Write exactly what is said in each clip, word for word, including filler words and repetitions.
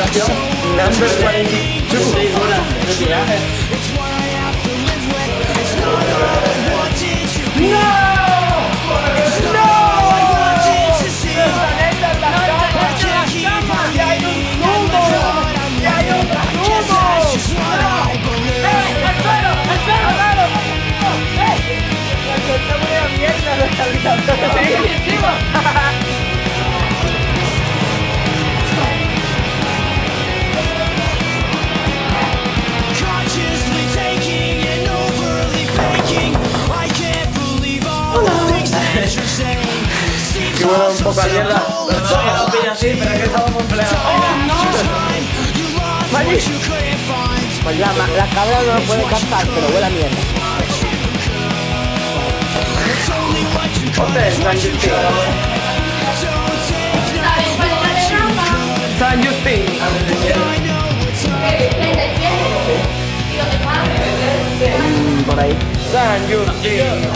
celebración. Number cuarenta y dos. seis horas de viaje. ¡No! Que huele un poco a mierda. No pilla así, pero es que estamos completos. Pues la, la cabra no lo puede captar, pero huele a mierda. Ponte San Justin. San Justin. Mm, por ahí. San Justin.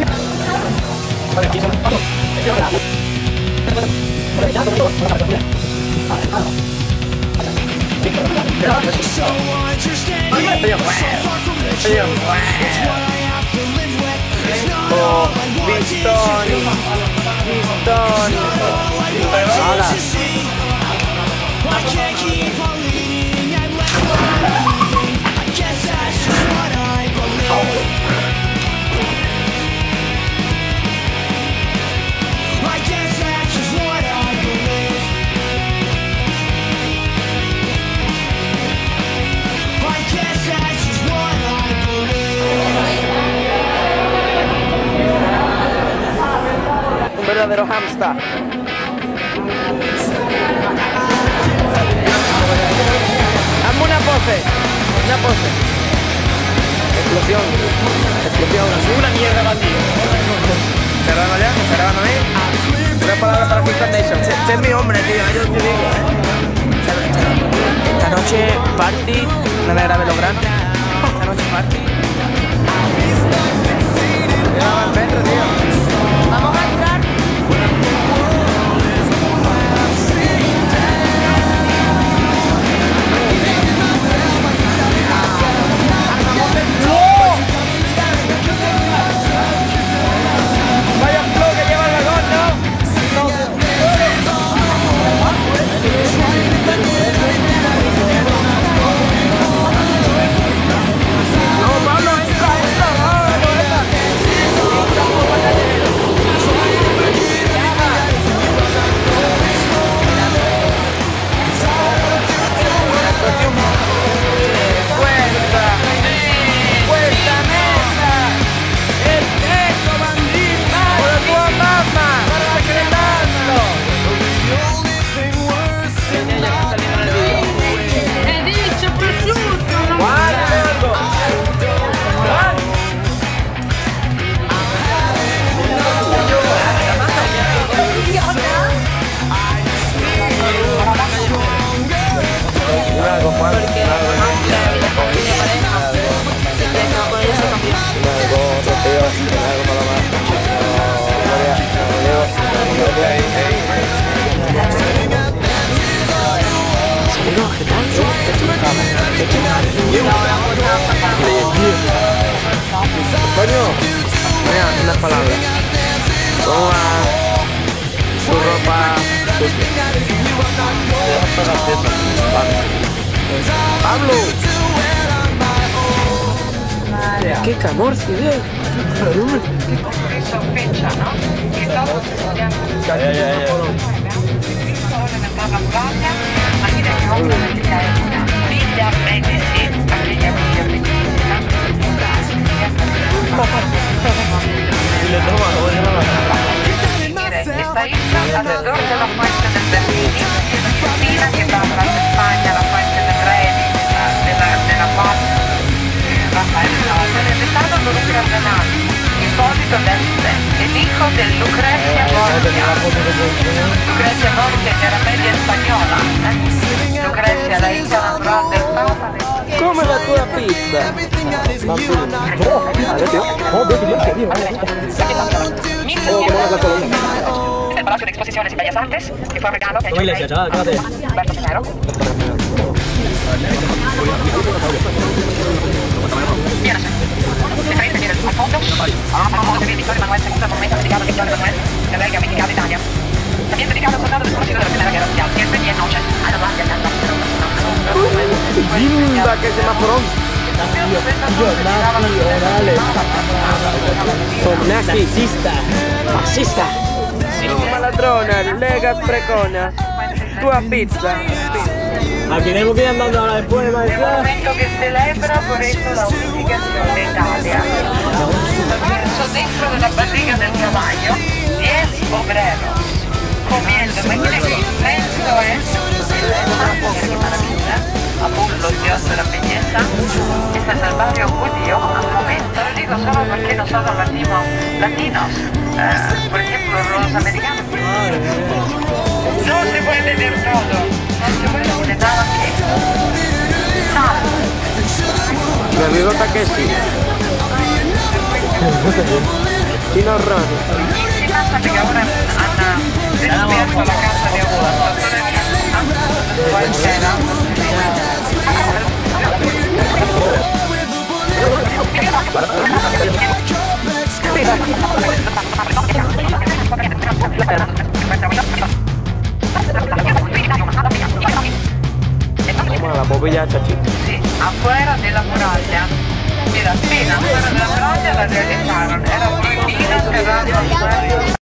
Oh, Bistoni, Bistoni. Ahora. Un verdadero hamster. Hazme una pose, una pose. Explosión, explosión. Una mierda, bandido. Cerrando ya, cerrando ahí. Una palabra para King Foundation. Este es mi hombre, tío, yo te digo. Esta noche party, no me grabé lo grande. Esta noche party. Llegaba al metro, tío. Vamos a entrar. Vaya flow que lleva el vagón, ¿no? No, Pablo, entra, entra, vamos, Cuesta, cuesta mesa, el queso bandito, por tu mamá, secretando. He dicho prosciutto, non Guarda algo. Algo, Juan. Coño, mira, unas palabras. Vamos a su ropa sucia. Pablo. Qué camorcio, eh. Sospecha, ¿no? Que todos estudiantes Ya, ya, ya. la muraglia, ma chi ne compra la figlia è una figlia medici, la figlia figlia medicina, esta isla alrededor de la fuente del Bernini, Argentina, que va a España, la fuente del Reni, de la, de la paz, Rafael Sáenz, el Estado de los cardenales, Hipólito Dente, el hijo de Lucrecia Borgia. Lucrecia Borgia era media española, ¿eh? Lucrecia, la hija natural del Papa. De... Come la tua pizza? El Palacio de Exposiciones y Bellas Artes, que fue regalo que Iglesia, chaval, quédate. Humberto primero. Preferente viene al fondo, al fondo se vede Vittorio Emanuele secondo, monumento dedicato a Vittorio Emanuele, che Belga ha vendicato Italia. También dedicado al soldado desconocido de la Primera Guerra Mundial, siempre y en noche, a la guardia accanto. Ginda che semaforón. Giornati orale. Nazista. Fascista. Roma ladrona, Lega sprecona. Tua pizza. Aquí tenemos que ir andando ahora después, È un maestra. momento che celebra por eso la unificazione d'Italia. Verso dentro della barriga del cavallo, diez obreros, comiendo, imagínate, inmenso es qué maravilla, Apollo, el dios de la belleza, este es el barrio judío al momento, lo digo solo porque nosotros latinos, latinos eh, por ejemplo los americanos, no se puede ver todo, no se puede ver nada que salvo. Mi amigo Takeshi. Chino Rano. Si pasa que ahora han descubierto la casa de un doctor de belleza, cualquiera. Vamos a la bobilla chachi. Sí, afuera de la muralla. Mira, appena afuera de la muralla la realizzarono. Era proibita cerrata afuera.